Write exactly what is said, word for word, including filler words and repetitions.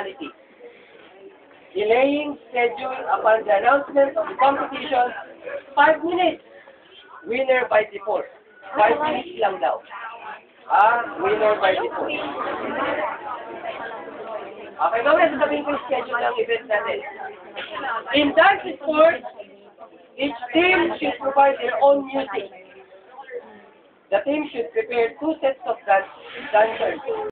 penalty. Delaying schedule upon the announcement of the competition, five minutes. Winner by default. five minutes lang daw. Ah, winner by default. Okay, mamaya sasabihin ko yung schedule ng event natin. In dance sports, each team should provide their own music. The team should prepare two sets of dance dancers.